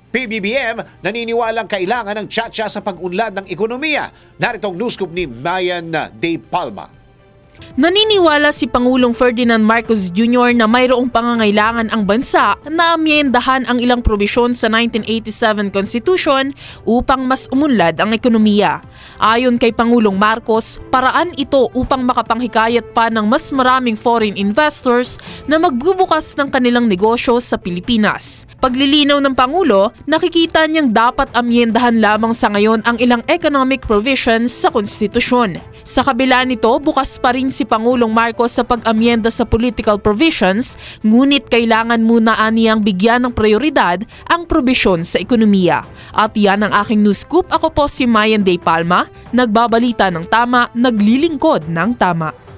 PBBM naniniwalang kailangan ng tsa-tsa sa pag-unlad ng ekonomiya. Narito ang news scoop ni Mayan De Palma. Naniniwala si Pangulong Ferdinand Marcos Jr. na mayroong pangangailangan ang bansa na amyendahan ang ilang probisyon sa 1987 Constitution upang mas umunlad ang ekonomiya. Ayon kay Pangulong Marcos, paraan ito upang makapanghikayat pa ng mas maraming foreign investors na magbubukas ng kanilang negosyo sa Pilipinas. Paglilinaw ng Pangulo, nakikita niyang dapat amyendahan lamang sa ngayon ang ilang economic provisions sa konstitusyon. Sa kabila nito, bukas pa rin si Pangulong Marcos sa pag-amyenda sa political provisions, ngunit kailangan muna aniyang bigyan ng prioridad ang probisyon sa ekonomiya. At yan ang aking news scoop. Ako po si Mayan De Palma, nagbabalita ng tama, naglilingkod ng tama.